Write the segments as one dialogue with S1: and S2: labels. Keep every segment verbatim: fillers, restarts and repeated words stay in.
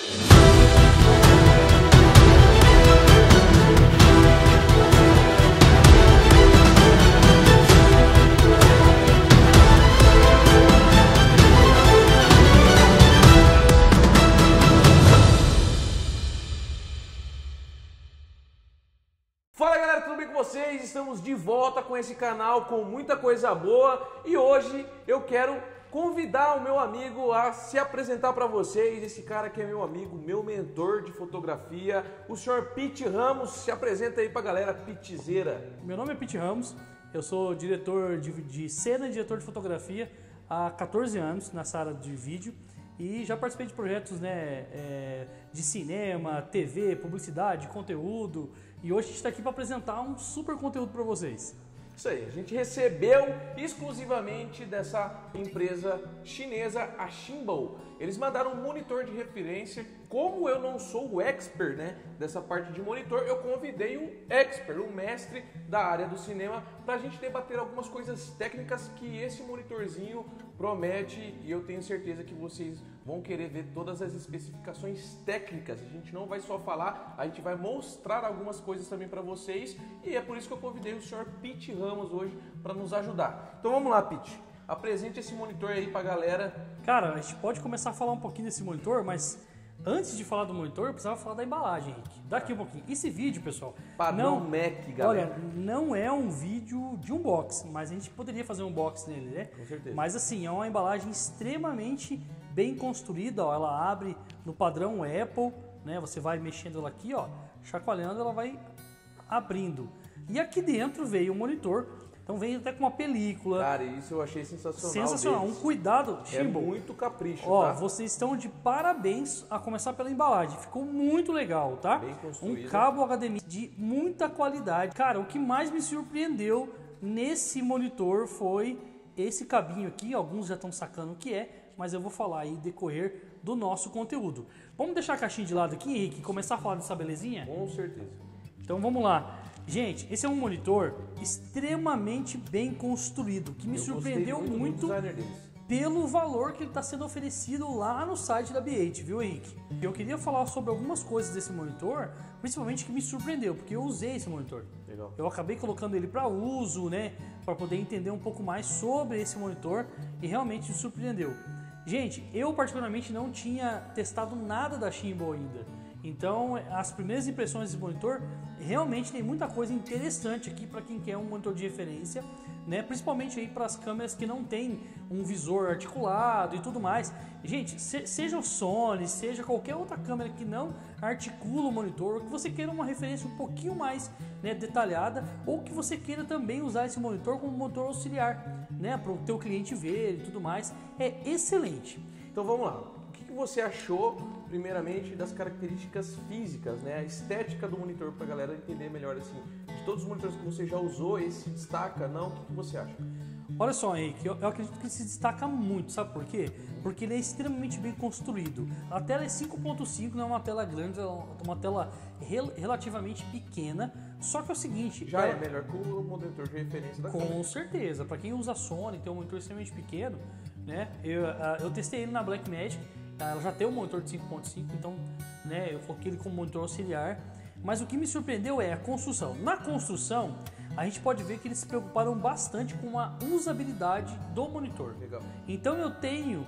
S1: Fala galera, tudo bem com vocês? Estamos de volta com esse canal com muita coisa boa e hoje eu quero convidar o meu amigo a se apresentar para vocês. Esse cara que é meu amigo, meu mentor de fotografia, o senhor Pete Ramos. Se apresenta aí pra galera, Pitizeira.
S2: Meu nome é Pete Ramos, eu sou diretor de, de cena e diretor de fotografia há quatorze anos nessa área de vídeo. E já participei de projetos, né, é, de cinema, T V, publicidade, conteúdo. E hoje a gente está aqui para apresentar um super conteúdo para vocês.
S1: Isso aí, a gente recebeu exclusivamente dessa empresa chinesa, a Xinbo. Eles mandaram um monitor de referência. Como eu não sou o expert, né, dessa parte de monitor, eu convidei um expert, um mestre da área do cinema, para a gente debater algumas coisas técnicas que esse monitorzinho promete, e eu tenho certeza que vocês vão querer ver todas as especificações técnicas. A gente não vai só falar, a gente vai mostrar algumas coisas também para vocês, e é por isso que eu convidei o senhor Pete Ramos hoje para nos ajudar. Então vamos lá, Pete. Apresente esse monitor aí pra galera.
S2: Cara, a gente pode começar a falar um pouquinho desse monitor, mas antes de falar do monitor, eu precisava falar da embalagem, Henrique. Daqui um pouquinho. Esse vídeo, pessoal,
S1: Padrão
S2: não,
S1: Mac, galera.
S2: Olha, não é um vídeo de unboxing, mas a gente poderia fazer um unboxing nele, né?
S1: Com certeza.
S2: Mas assim, é uma embalagem extremamente bem construída, ó. Ela abre no padrão Apple, né? Você vai mexendo ela aqui, ó, chacoalhando, ela vai abrindo. E aqui dentro veio o monitor. Então vem até com uma película.
S1: Cara, isso eu achei sensacional.
S2: Sensacional,
S1: deles.
S2: um cuidado, Xinbo.
S1: É muito capricho,
S2: Ó,
S1: tá?
S2: vocês estão de parabéns, a começar pela embalagem. Ficou muito legal, tá?
S1: Bem construída.
S2: Um cabo H D M I de muita qualidade. Cara, o que mais me surpreendeu nesse monitor foi esse cabinho aqui. Alguns já estão sacando o que é, mas eu vou falar aí decorrer do nosso conteúdo. Vamos deixar a caixinha de lado aqui, Henrique, e começar a falar dessa belezinha?
S1: Com certeza.
S2: Então vamos lá. Gente, esse é um monitor extremamente bem construído, que me
S1: Eu
S2: surpreendeu
S1: muito,
S2: muito,
S1: do designer deles.
S2: pelo valor que ele está sendo oferecido lá no site da B oito, viu, Henrique? Eu queria falar sobre algumas coisas desse monitor, principalmente que me surpreendeu, porque eu usei esse monitor.
S1: Legal.
S2: Eu acabei colocando ele para uso, né, para poder entender um pouco mais sobre esse monitor e realmente me surpreendeu. Gente, eu particularmente não tinha testado nada da Xinbo ainda. Então, as primeiras impressões desse monitor realmente tem muita coisa interessante aqui para quem quer um monitor de referência, né? Principalmente aí para as câmeras que não tem um visor articulado e tudo mais. Gente, se, seja o Sony, seja qualquer outra câmera que não articula o monitor, ou que você queira uma referência um pouquinho mais, né, detalhada, ou que você queira também usar esse monitor como monitor auxiliar, né, para o teu cliente ver e tudo mais, é excelente.
S1: Então vamos lá. O que você achou, primeiramente, das características físicas, né? A estética do monitor, para a galera entender melhor, assim, de todos os monitores que você já usou, esse se destaca, não? O que você acha?
S2: Olha só, Henrique, eu, eu acredito que ele se destaca muito, sabe por quê? Porque ele é extremamente bem construído. A tela é cinco ponto cinco, não é uma tela grande, é uma tela rel relativamente pequena, só que é o seguinte...
S1: Já
S2: ela...
S1: é melhor que o monitor de referência da
S2: Com
S1: câmera.
S2: certeza, para quem usa Sony, tem um monitor extremamente pequeno, né? Eu, eu testei ele na Blackmagic. Ela já tem um monitor de cinco ponto cinco, então, né, eu coloquei ele como monitor auxiliar. Mas o que me surpreendeu é a construção. Na construção, a gente pode ver que eles se preocuparam bastante com a usabilidade do monitor.
S1: Legal.
S2: Então eu tenho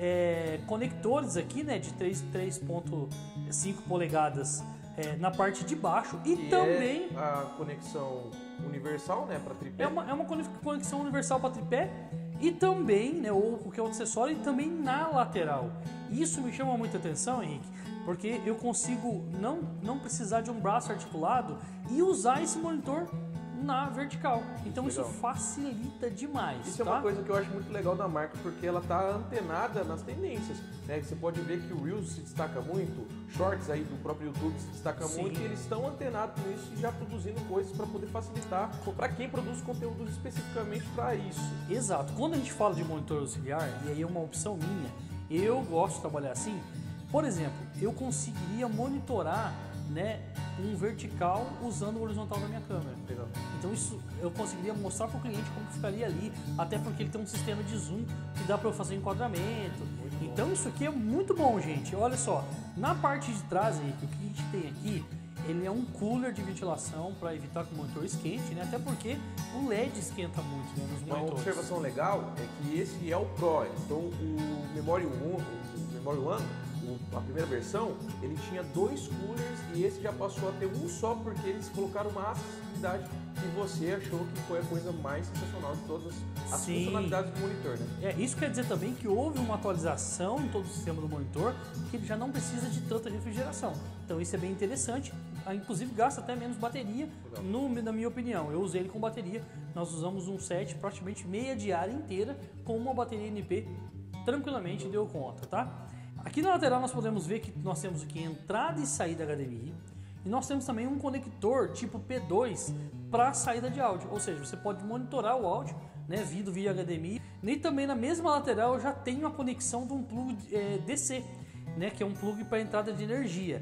S2: é, conectores aqui, né, de três ponto cinco polegadas é, na parte de baixo e
S1: Que
S2: também...
S1: é a conexão universal, né, para tripé.
S2: É uma, é uma conexão universal para tripé e também, né, ou qualquer outro acessório, e também na lateral. Isso me chama muita atenção, Henrique, porque eu consigo não, não precisar de um braço articulado e usar esse monitor na vertical. Então
S1: Legal.
S2: isso facilita demais.
S1: Isso
S2: tá?
S1: é uma coisa que eu acho muito legal da marca, porque ela tá antenada nas tendências, né? Você pode ver que o Reels se destaca muito, Shorts aí do próprio YouTube se destaca
S2: Sim.
S1: muito, e eles estão antenados nisso e já produzindo coisas para poder facilitar para quem produz conteúdos especificamente para isso.
S2: Exato. Quando a gente fala de monitor auxiliar, e aí é uma opção minha, eu gosto de trabalhar assim. Por exemplo, eu conseguiria monitorar né, um vertical usando o horizontal da minha câmera.
S1: Legal.
S2: Então isso eu conseguiria mostrar para o cliente como que ficaria ali, até porque ele tem um sistema de zoom que dá para eu fazer enquadramento. Então isso aqui é muito bom, gente. Olha só, na parte de trás, Henrique, o que a gente tem aqui, ele é um cooler de ventilação para evitar que o monitor esquente, né? Até porque o L E D esquenta muito, né, nos
S1: Uma
S2: monitores.
S1: observação legal é que esse é o Pro, então o Memory One, o Memory One, o- a primeira versão, ele tinha dois coolers e esse já passou a ter um só porque eles colocaram uma acessibilidade que você achou que foi a coisa mais sensacional de todas as
S2: Sim.
S1: funcionalidades do monitor, né?
S2: É, isso quer dizer também que houve uma atualização em todo o sistema do monitor, que ele já não precisa de tanta refrigeração. Então isso é bem interessante, ah, inclusive gasta até menos bateria, no, na minha opinião. Eu usei ele com bateria, nós usamos um set praticamente meia diária inteira com uma bateria N P, tranquilamente deu conta, tá? Aqui na lateral nós podemos ver que nós temos aqui entrada e saída H D M I, e nós temos também um conector tipo P dois para saída de áudio, ou seja, você pode monitorar o áudio, né, vindo via H D M I. E também na mesma lateral eu já tenho a conexão de um plug é, D C, né, que é um plug para entrada de energia.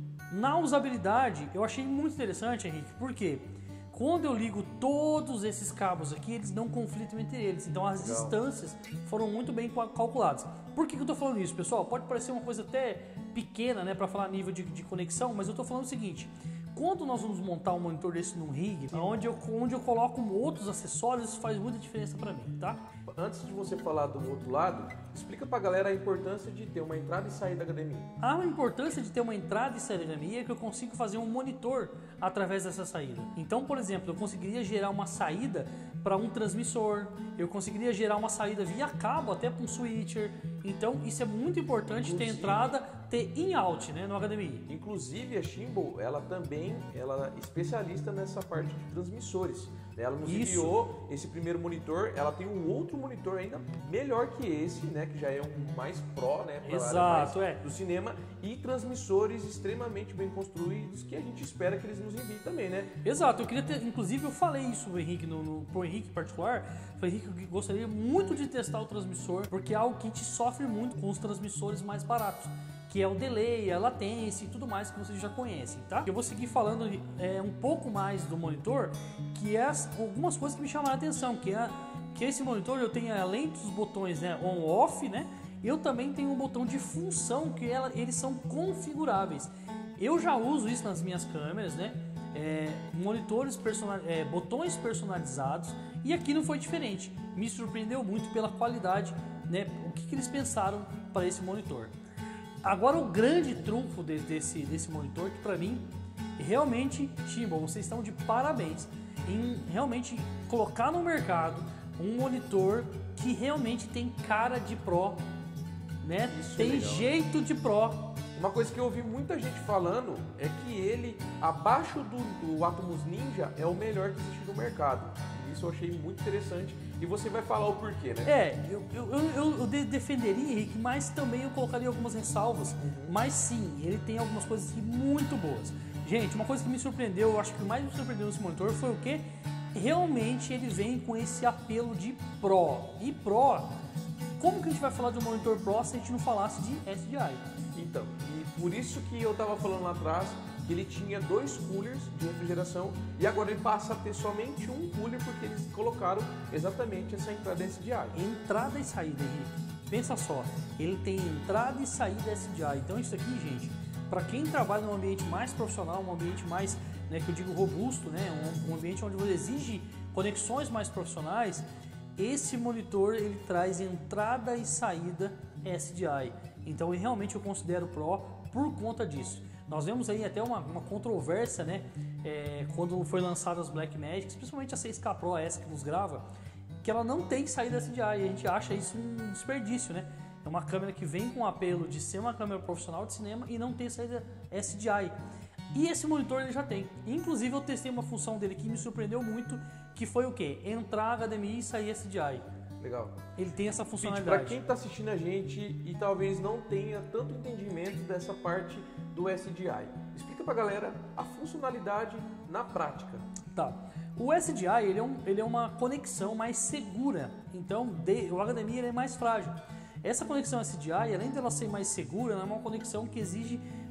S2: Na usabilidade eu achei muito interessante, Henrique, porque quando eu ligo todos esses cabos aqui, eles não conflitam entre eles, então as
S1: Legal.
S2: distâncias foram muito bem calculadas. Por que que eu estou falando isso, pessoal? Pode parecer uma coisa até pequena, né, para falar nível de, de conexão, mas eu estou falando o seguinte: quando nós vamos montar um monitor desse num rig, onde eu, onde eu coloco outros acessórios, isso faz muita diferença para mim, tá?
S1: Antes de você falar do outro lado, explica pra galera a importância de ter uma entrada e saída H D M I.
S2: A importância de ter uma entrada e saída H D M I é que eu consigo fazer um monitor através dessa saída. Então, por exemplo, eu conseguiria gerar uma saída para um transmissor, eu conseguiria gerar uma saída via cabo até para um switcher. Então, isso é muito importante, ter
S1: Inclusive-
S2: entrada, ter in-out, né, no H D M I.
S1: Inclusive a Shimbal, ela também ela é especialista nessa parte de transmissores. Ela nos
S2: Isso.
S1: enviou esse primeiro monitor, ela tem um outro monitor ainda melhor que esse, né, que já é um mais pro, né, pra área
S2: Exato,
S1: mais
S2: é.
S1: do cinema, e transmissores extremamente bem construídos que a gente espera que eles nos enviem também, né?
S2: Exato, eu queria ter, inclusive eu falei isso, Henrique, no, no, pro Henrique em particular. Falei, Henrique, eu gostaria muito de testar o transmissor, porque é algo que a gente sofre muito com os transmissores mais baratos, que é o delay, a latência e tudo mais que vocês já conhecem, tá? Eu vou seguir falando é, um pouco mais do monitor, que é as, algumas coisas que me chamaram a atenção, que é que esse monitor eu tenho, além dos botões, né, on-off, né, eu também tenho um botão de função que ela, eles são configuráveis. Eu já uso isso nas minhas câmeras, né? É, monitores personal, é, botões personalizados, e aqui não foi diferente. Me surpreendeu muito pela qualidade, né? O que, que eles pensaram para esse monitor. Agora o grande trunfo de, desse, desse monitor, que para mim realmente, Shimbal, vocês estão de parabéns em realmente colocar no mercado um monitor que realmente tem cara de Pro, né?
S1: Isso é
S2: Tem
S1: legal.
S2: jeito de Pro.
S1: Uma coisa que eu ouvi muita gente falando é que ele, abaixo do, do Atomos Ninja, é o melhor que existe no mercado. Isso eu achei muito interessante e você vai falar o porquê, né?
S2: É, eu, eu, eu, eu de- defenderia, Henrique, mas também eu colocaria algumas ressalvas. Mas sim, ele tem algumas coisas aqui muito boas. Gente, uma coisa que me surpreendeu, eu acho que mais me surpreendeu nesse monitor foi o quê? Realmente ele vem com esse apelo de Pro. E Pro, como que a gente vai falar de um monitor Pro se a gente não falasse de S D I?
S1: Então, e por isso que eu tava falando lá atrás que ele tinha dois coolers de refrigeração e agora ele passa a ter somente um cooler porque eles colocaram exatamente essa entrada S D I.
S2: Entrada e saída, Henrique. Pensa só, ele tem entrada e saída S D I. Então isso aqui, gente, para quem trabalha num ambiente mais profissional, um ambiente mais, né, que eu digo robusto, né, um, um ambiente onde você exige conexões mais profissionais, esse monitor ele traz entrada e saída S D I. Então realmente eu considero Pro por conta disso. Nós vemos aí até uma, uma controvérsia, né, é, quando foi lançada as Blackmagic, principalmente a seis K Pro, essa que nos grava, que ela não tem saída S D I, e a gente acha isso um desperdício, né? É uma câmera que vem com o apelo de ser uma câmera profissional de cinema e não ter saída S D I. E esse monitor ele já tem. Inclusive eu testei uma função dele que me surpreendeu muito, que foi o quê? Entrar H D M I e sair S D I.
S1: Legal.
S2: Ele tem essa
S1: Para
S2: funcionalidade.
S1: quem está assistindo a gente e talvez não tenha tanto entendimento dessa parte do S D I, explica para a galera a funcionalidade na prática.
S2: Tá. O S D I ele é, um, ele é uma conexão mais segura, então de, o H D M I ele é mais frágil. Essa conexão S D I, além dela ser mais segura, ela é uma conexão que exige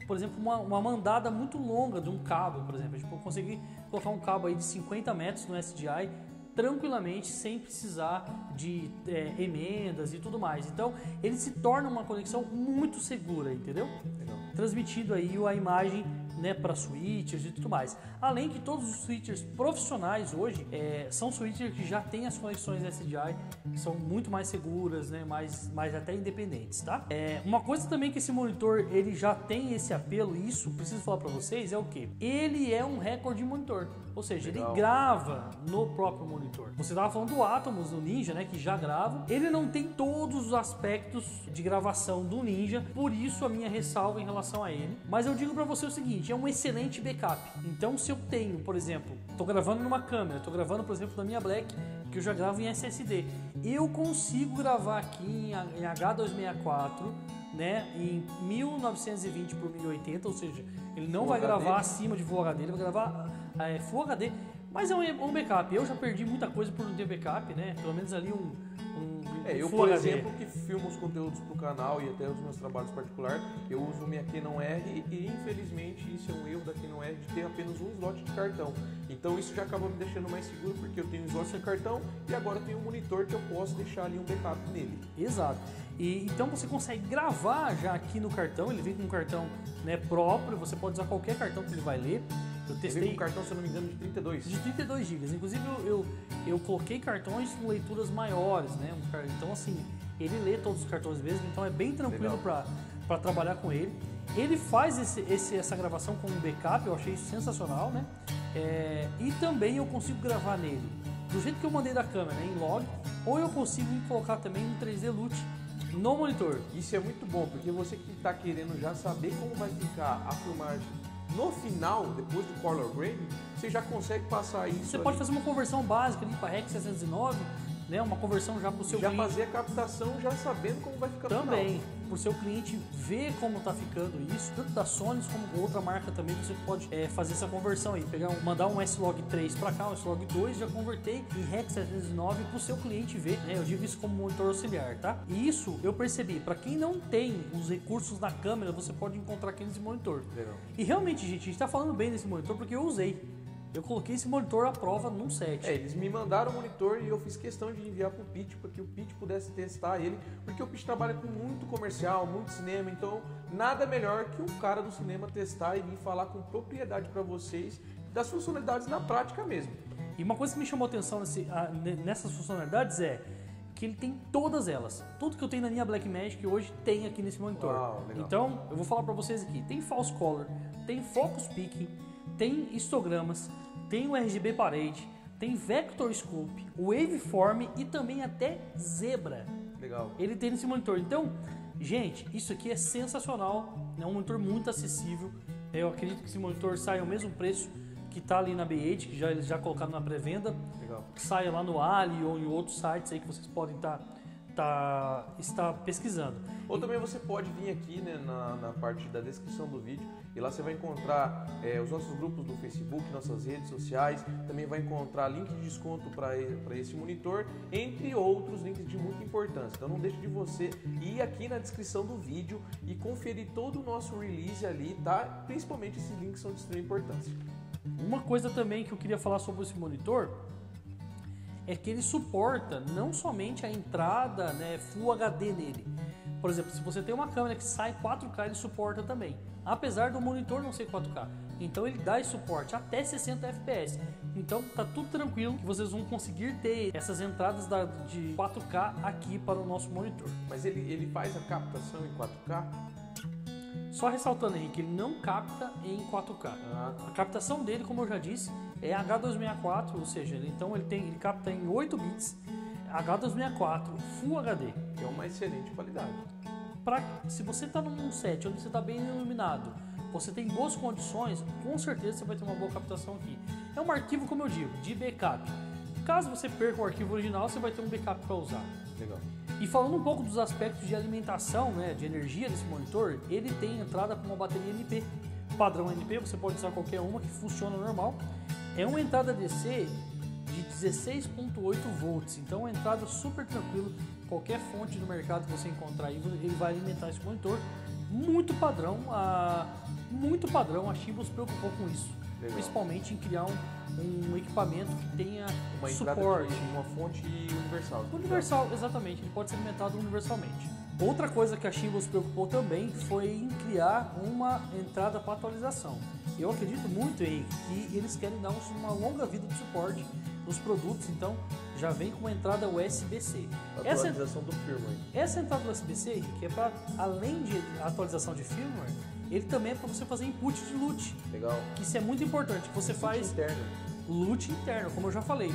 S2: por exemplo, uma, uma mandada muito longa de um cabo, por exemplo. Tipo, eu consegui colocar um cabo aí de cinquenta metros no S D I tranquilamente, sem precisar de é, emendas e tudo mais. Então, ele se torna uma conexão muito segura, entendeu?
S1: Legal.
S2: Transmitindo aí a imagem, né, para switchers e tudo mais. Além que todos os switchers profissionais hoje é, são switchers que já têm as conexões S D I, que são muito mais seguras, né, mais, mais até independentes, tá? É, uma coisa também que esse monitor ele já tem esse apelo, e isso preciso falar para vocês, é o que? Ele é um recorde monitor, ou seja, Legal. Ele grava no próprio monitor. Você estava falando do Atomos, do Ninja, né, que já grava. Ele não tem todos os aspectos de gravação do Ninja, por isso a minha ressalva em relação a ele. Mas eu digo para você o seguinte, é um excelente backup. Então, se eu tenho, por exemplo, estou gravando numa câmera, estou gravando, por exemplo, na minha Black, que eu já gravo em S S D, eu consigo gravar aqui em H duzentos e sessenta e quatro, né, em mil novecentos e vinte por mil e oitenta, ou seja, ele não Full vai H D. Gravar acima de Full H D, ele vai gravar é, Full H D, mas é um, um backup. Eu já perdi muita coisa por não ter backup, né? Pelo menos ali um, um
S1: É, eu, por exemplo, que filmo os conteúdos pro canal e até os meus trabalhos particulares, eu uso minha Canon R e infelizmente isso é um erro da Canon R de ter apenas um slot de cartão. Então isso já acaba me deixando mais seguro porque eu tenho um slot de cartão e agora eu tenho um monitor que eu posso deixar ali um backup nele.
S2: Exato. E então você consegue gravar já aqui no cartão, ele vem com um cartão, né, próprio, você pode usar qualquer cartão que ele vai ler. Eu testei.
S1: Ele vem com um cartão, se eu não me engano, de trinta e dois.
S2: De trinta e dois gigas. Inclusive eu, eu, eu coloquei cartões com leituras maiores, né? Então assim, ele lê todos os cartões mesmo, então é bem tranquilo para trabalhar com ele. Ele faz esse, esse, essa gravação com um backup, eu achei isso sensacional, né? É, e também eu consigo gravar nele do jeito que eu mandei da câmera, né, em log, ou eu consigo colocar também um três D LUT no monitor.
S1: Isso é muito bom, porque você que está querendo já saber como vai ficar a filmagem no final, depois do color grading, você já consegue passar isso.
S2: Você
S1: ali.
S2: Pode fazer uma conversão básica ali para R E C seiscentos e nove, né? Uma conversão já para o seu
S1: já
S2: cliente.
S1: Já fazer a captação já sabendo como vai ficar
S2: também,
S1: no final.
S2: para o seu cliente ver como está ficando isso, tanto da Sony como outra marca também, você pode é, fazer essa conversão aí, pegar um, mandar um S log três para cá, um S log dois, já converter em R E C setecentos e nove para o seu cliente ver, né? Eu digo isso como monitor auxiliar, tá? E isso eu percebi, para quem não tem os recursos na câmera, você pode encontrar aqui nesse monitor.
S1: Legal.
S2: E realmente, gente, a gente está falando bem desse monitor porque eu usei. Eu coloquei esse monitor à prova num set.
S1: É, eles me mandaram o monitor e eu fiz questão de enviar para o Pitch para que o Pitch pudesse testar ele, porque o Pitch trabalha com muito comercial, muito cinema, então nada melhor que um cara do cinema testar e vir falar com propriedade para vocês das funcionalidades na prática mesmo.
S2: E uma coisa que me chamou a atenção nesse, a, nessas funcionalidades é que ele tem todas elas. Tudo que eu tenho na minha Blackmagic hoje tem aqui nesse monitor.
S1: Uau, legal.
S2: Então, eu vou falar para vocês aqui. Tem false color, tem focus picking, tem histogramas, tem o R G B parade, tem vector scope, waveform e também até zebra.
S1: Legal.
S2: Ele tem nesse monitor. Então, gente, isso aqui é sensacional. É um monitor muito acessível. Eu acredito que esse monitor sai ao mesmo preço que está ali na B oito, que já, eles já colocaram na pré-venda.
S1: Legal.
S2: Saia lá no Ali ou em outros sites aí que vocês podem estar tá, tá, estar pesquisando.
S1: Ou também você pode vir aqui, né, na, na parte da descrição do vídeo e lá você vai encontrar é, os nossos grupos do Facebook, nossas redes sociais, também vai encontrar link de desconto para esse monitor, entre outros links de muita importância. Então não deixe de você ir aqui na descrição do vídeo e conferir todo o nosso release ali, tá? Principalmente esses links são de extrema importância.
S2: Uma coisa também que eu queria falar sobre esse monitor é que ele suporta não somente a entrada, né, Full H D nele. Por exemplo, se você tem uma câmera que sai quatro K, ele suporta também. Apesar do monitor não ser quatro K. Então ele dá esse suporte até sessenta F P S. Então tá tudo tranquilo que vocês vão conseguir ter essas entradas da, de quatro K aqui para o nosso monitor.
S1: Mas ele, ele faz a captação em quatro K?
S2: Só ressaltando, Henrique, ele não capta em quatro K.
S1: Ah.
S2: A captação dele, como eu já disse, é H duzentos e sessenta e quatro, ou seja, ele, então ele, tem, ele capta em oito bits, H duzentos e sessenta e quatro, Full H D.
S1: Que é uma excelente qualidade.
S2: Pra, se você está num set onde você está bem iluminado, você tem boas condições, com certeza você vai ter uma boa captação aqui. É um arquivo, como eu digo, de backup. Caso você perca o arquivo original, você vai ter um backup para usar.
S1: Legal.
S2: E falando um pouco dos aspectos de alimentação, né, de energia desse monitor, ele tem entrada com uma bateria N P. Padrão N P, você pode usar qualquer uma que funciona normal. É uma entrada D C de dezesseis ponto oito volts, então é uma entrada super tranquila. Qualquer fonte do mercado que você encontrar aí, ele vai alimentar esse monitor. Muito padrão, a, muito padrão, a Chimbal se preocupou com isso.
S1: Legal.
S2: Principalmente em criar um, um equipamento que tenha
S1: Uma
S2: suporte.
S1: De uma fonte universal.
S2: Universal, exatamente, ele pode ser alimentado universalmente. Outra coisa que a Chimbal se preocupou também foi em criar uma entrada para atualização. Eu acredito muito, Henrique, que eles querem dar uma longa vida de suporte nos produtos, então já vem com uma entrada U S B C.
S1: Atualização essa, do firmware.
S2: Essa entrada U S B C, Henrique, é para, além de atualização de firmware, ele também é para você fazer input de loot.
S1: Legal.
S2: Que isso é muito importante. Você
S1: loot
S2: faz
S1: interno.
S2: Loot interno, como eu já falei.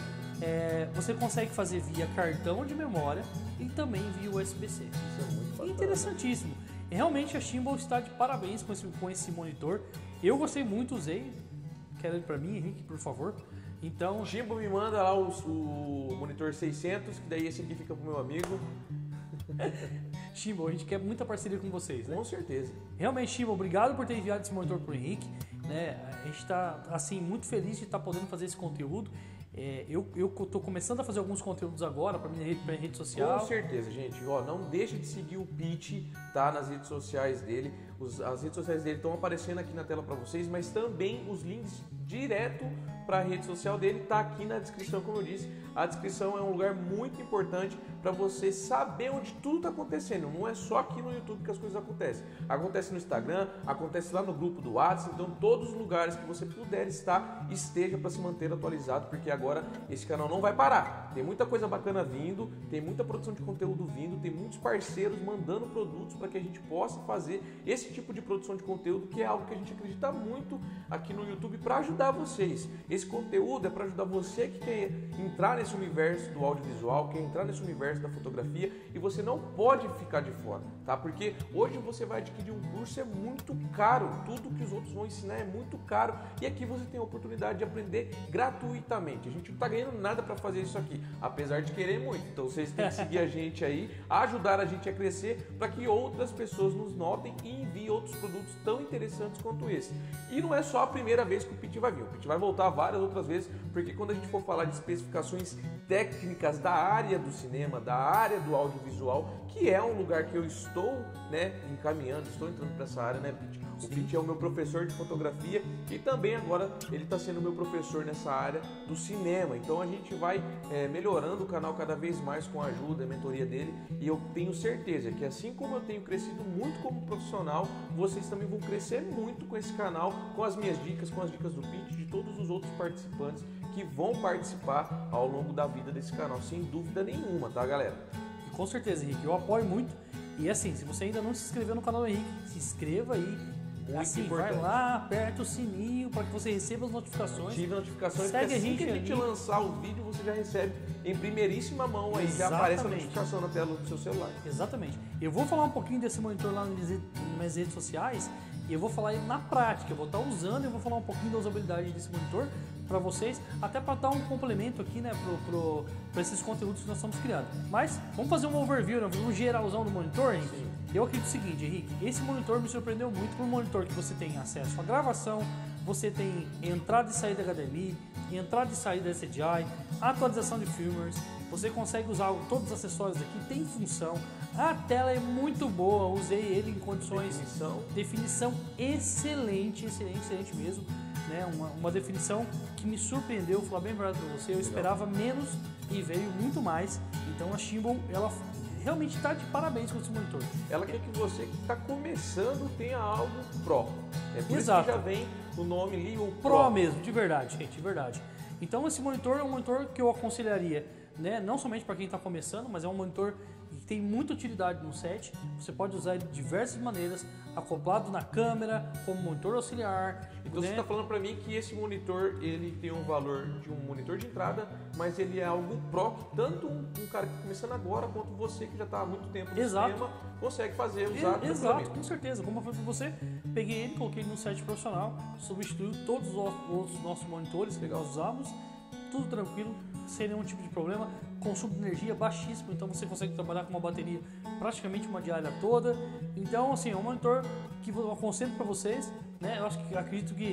S2: É, você consegue fazer via cartão de memória e também via U S B C.
S1: Isso é muito bacana.
S2: Interessantíssimo. E realmente a Chimbal está de parabéns com esse, com esse monitor. Eu gostei muito, usei. Quero ele para mim, Henrique, por favor. Então,
S1: Chimbal me manda lá o, o monitor seiscentos, que daí esse aqui fica pro meu amigo.
S2: Chimbal, a gente quer muita parceria com vocês, né?
S1: Com certeza.
S2: Realmente, Chimbal, obrigado por ter enviado esse monitor pro Henrique. Né? A gente está assim, muito feliz de estar podendo fazer esse conteúdo. É, eu estou começando a fazer alguns conteúdos agora para minha rede, pra minha rede social.
S1: Com certeza, gente. Ó, não deixa de seguir o Pete, tá? Nas redes sociais dele. Os, as redes sociais dele estão aparecendo aqui na tela para vocês, mas também os links direto para a rede social dele tá aqui na descrição, como eu disse. A descrição é um lugar muito importante para você saber onde tudo está acontecendo. Não é só aqui no YouTube que as coisas acontecem. Acontece no Instagram, acontece lá no grupo do WhatsApp. Então, todos os lugares que você puder estar, esteja para se manter atualizado, porque agora esse canal não vai parar. Tem muita coisa bacana vindo, tem muita produção de conteúdo vindo, tem muitos parceiros mandando produtos para que a gente possa fazer esse tipo de produção de conteúdo, que é algo que a gente acredita muito aqui no YouTube para ajudar vocês. Esse conteúdo é para ajudar você que quer entrar nesse universo do audiovisual, quer entrar nesse universo da fotografia, e você não pode ficar de fora, tá? Porque hoje você vai adquirir um curso, é muito caro, tudo que os outros vão ensinar é muito caro, e aqui você tem a oportunidade de aprender gratuitamente. A gente não está ganhando nada para fazer isso aqui, apesar de querer muito. Então vocês têm que seguir a gente aí, ajudar a gente a crescer, para que outras pessoas nos notem e enviem outros produtos tão interessantes quanto esse. E não é só a primeira vez que o Pete vai vir, o Pete vai voltar várias outras vezes, porque quando a gente for falar de especificações técnicas da área do cinema, da área do audiovisual, que é um lugar que eu estou, né, encaminhando, estou entrando para essa área, né, Pete? O Pete é o meu professor de fotografia e também agora ele está sendo meu professor nessa área do cinema. Então a gente vai é, melhorando o canal cada vez mais com a ajuda, a mentoria dele, e eu tenho certeza que assim como eu tenho crescido muito como profissional, vocês também vão crescer muito com esse canal, com as minhas dicas, com as dicas do Pete, de todos os outros participantes que vão participar ao longo da vida desse canal, sem dúvida nenhuma, tá, galera?
S2: E com certeza, Henrique, eu apoio muito. E assim, se você ainda não se inscreveu no canal do Henrique, se inscreva aí.
S1: Muito
S2: assim,
S1: importante.
S2: vai lá, aperta o sininho para que você receba as notificações.
S1: Ative as notificações,
S2: segue
S1: porque assim
S2: a gente
S1: que a gente
S2: ali.
S1: lançar o vídeo, você já recebe em primeiríssima mão aí, já aparece a notificação na tela do seu celular.
S2: Exatamente. Eu vou falar um pouquinho desse monitor lá nas minhas redes sociais e eu vou falar ele na prática. Eu vou estar usando e eu vou falar um pouquinho da usabilidade desse monitor para vocês, até para dar um complemento aqui, né, para esses conteúdos que nós estamos criando. Mas vamos fazer um overview, né, um geralzão do monitor, Henrique? Sim. Eu acredito o seguinte, Henrique, esse monitor me surpreendeu muito por um monitor que você tem acesso à gravação, você tem entrada e saída H D M I, entrada e saída S D I, atualização de firmwares, você consegue usar todos os acessórios aqui, tem função, a tela é muito boa, usei ele em condições...
S1: Definição.
S2: Definição excelente, excelente, excelente mesmo. Né, uma, uma definição que me surpreendeu, vou falar bem verdade para você, eu Legal. esperava menos e veio muito mais. Então a Chimbal, ela realmente está de parabéns com esse monitor.
S1: Ela quer que você que está começando tenha algo Pro. É por
S2: Exato.
S1: isso que já vem o nome ali, o Pro.
S2: Pro mesmo, de verdade, gente, de verdade. Então esse monitor é um monitor que eu aconselharia, né, não somente para quem está começando, mas é um monitor que tem muita utilidade no set. Você pode usar ele de diversas maneiras, acoplado na câmera, como monitor auxiliar.
S1: Então
S2: né?
S1: você está falando para mim que esse monitor ele tem um valor de um monitor de entrada, mas ele é algo Pro que tanto um, um cara que está começando agora quanto você que já está há muito tempo no
S2: Exato.
S1: cinema consegue fazer, usar.
S2: E, exato, com certeza. Como eu falei para você, peguei ele, coloquei ele no set profissional, substituiu todos os outros nossos monitores que nós usamos, tudo tranquilo, sem nenhum tipo de problema, consumo de energia baixíssimo, então você consegue trabalhar com uma bateria praticamente uma diária toda. Então, assim, é um monitor que eu aconselho para vocês, né? Eu acho que acredito que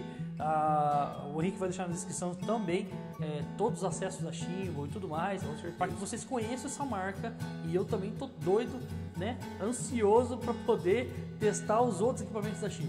S2: ah, o Henrique vai deixar na descrição também é, todos os acessos da Chimbal e tudo mais, para que vocês conheçam essa marca. E eu também tô doido, né? Ansioso para poder testar os outros equipamentos da Chimbal.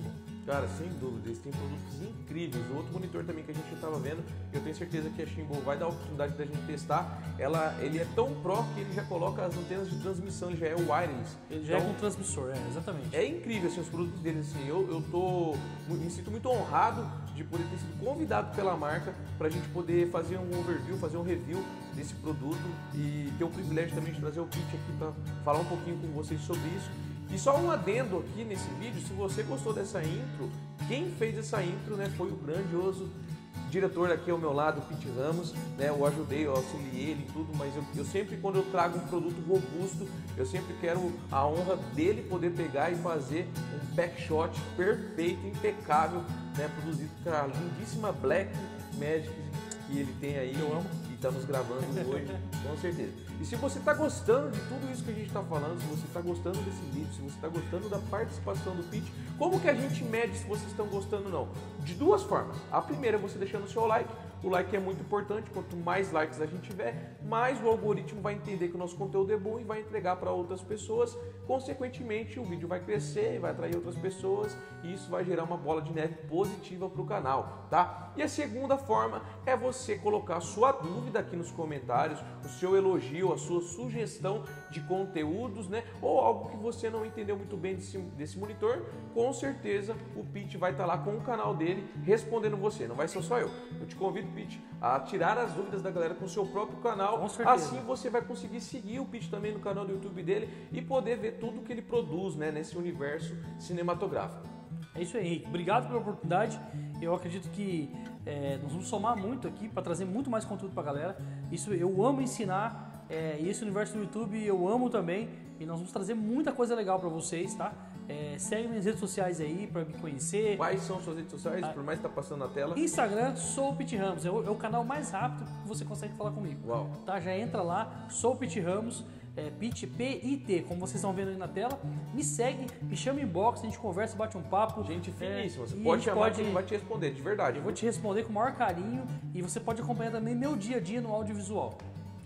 S1: Cara, sem dúvida, eles têm produtos incríveis. O outro monitor também que a gente estava vendo, eu tenho certeza que a Shimball vai dar a oportunidade da gente testar. Ela, ele é tão pro que ele já coloca as antenas de transmissão, ele já é wireless.
S2: Ele já
S1: então,
S2: é com transmissor, é, exatamente.
S1: É incrível assim, os produtos deles. Assim, eu, eu tô, me sinto muito honrado de poder ter sido convidado pela marca para a gente poder fazer um overview, fazer um review desse produto e ter o privilégio também de trazer o Pete aqui para falar um pouquinho com vocês sobre isso. E só um adendo aqui nesse vídeo, se você gostou dessa intro, quem fez essa intro, né, foi o grandioso diretor aqui ao meu lado, Pete Ramos, né, eu ajudei, eu auxiliei ele e tudo, mas eu, eu sempre, quando eu trago um produto robusto, eu sempre quero a honra dele poder pegar e fazer um backshot perfeito, impecável, né, produzido com a lindíssima Black Magic que ele tem aí.
S2: Eu amo.
S1: E está nos gravando hoje, com certeza. E se você está gostando de tudo isso que a gente está falando, se você está gostando desse vídeo, se você está gostando da participação do Pete, como que a gente mede se vocês estão gostando ou não? De duas formas. A primeira é você deixando o seu like. O like é muito importante, quanto mais likes a gente tiver, mais o algoritmo vai entender que o nosso conteúdo é bom e vai entregar para outras pessoas. Consequentemente, o vídeo vai crescer, vai atrair outras pessoas e isso vai gerar uma bola de neve positiva para o canal, tá? E a segunda forma é você colocar a sua dúvida aqui nos comentários, o seu elogio, a sua sugestão de conteúdos, né? Ou algo que você não entendeu muito bem desse, desse monitor, com certeza o Pete vai estar lá com o canal dele respondendo você, não vai ser só eu. Eu te convido, Pete, a tirar as dúvidas da galera com o seu próprio canal.
S2: Com certeza.
S1: Assim você vai conseguir seguir o Pete também no canal do YouTube dele e poder ver tudo que ele produz, né, nesse universo cinematográfico.
S2: É isso aí, Henrique. Obrigado pela oportunidade. Eu acredito que é, nós vamos somar muito aqui para trazer muito mais conteúdo para a galera. Isso eu amo ensinar. É, e esse universo do YouTube eu amo também. E nós vamos trazer muita coisa legal para vocês, tá? É, segue minhas redes sociais aí para me conhecer.
S1: Quais são suas redes sociais? Ah, por mais que tá passando na tela.
S2: Instagram, sou o Pete Ramos. É o, é o canal mais rápido que você consegue falar comigo.
S1: Uau.
S2: Tá? Já entra lá, sou o Pete Ramos. É, Pete, P I T, como vocês estão vendo aí na tela. Me segue, me chama em inbox, a gente conversa, bate um papo.
S1: Gente finíssima,
S2: é,
S1: você pode chamar
S2: pode...
S1: que ele vai te responder, de verdade.
S2: Eu vou te responder com o maior carinho e você pode acompanhar também meu dia a dia no audiovisual.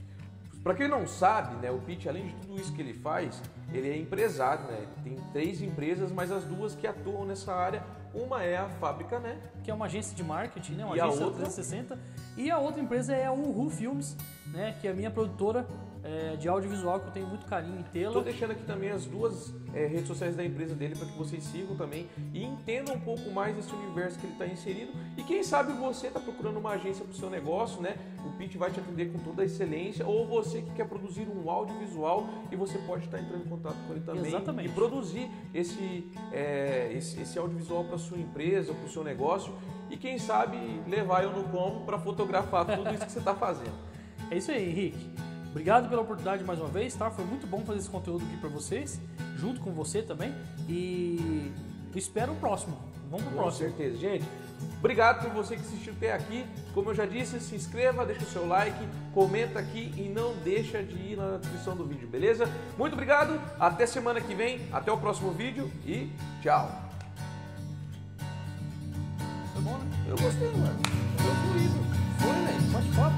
S1: Para quem não sabe, né, o Pete, além de tudo isso que ele faz, ele é empresário, né? Tem três empresas, mas as duas que atuam nessa área, uma é a Fábrica, né?
S2: Que é uma agência de marketing, né? Uma
S1: e
S2: agência
S1: a outra?
S2: trezentos e sessenta. E a outra empresa é a Uhu Filmes, né? Que é a minha produtora é, de audiovisual, que eu tenho muito carinho em tê-la.
S1: Estou deixando aqui também as duas é, redes sociais da empresa dele para que vocês sigam também e entendam um pouco mais desse universo que ele está inserido. E quem sabe você está procurando uma agência para o seu negócio, né? O Pete vai te atender com toda a excelência, ou você que quer produzir um audiovisual e você pode estar entrando em contato com ele também.
S2: Exatamente.
S1: E produzir esse, é, esse, esse audiovisual para sua empresa, para o seu negócio e quem sabe levar eu no combo para fotografar tudo isso que você está fazendo.
S2: É isso aí, Henrique. Obrigado pela oportunidade mais uma vez, tá? Foi muito bom fazer esse conteúdo aqui para vocês, junto com você também. E espero o próximo. Vamos pro
S1: com
S2: próximo.
S1: Com certeza, gente. Obrigado por você que assistiu até aqui. Como eu já disse, se inscreva, deixa o seu like, comenta aqui e não deixa de ir na descrição do vídeo, beleza? Muito obrigado, até semana que vem, até o próximo vídeo e tchau.
S2: Foi bom, né?
S1: Eu gostei, mano. Foi fluido.
S2: Foi, velho. Pode falar.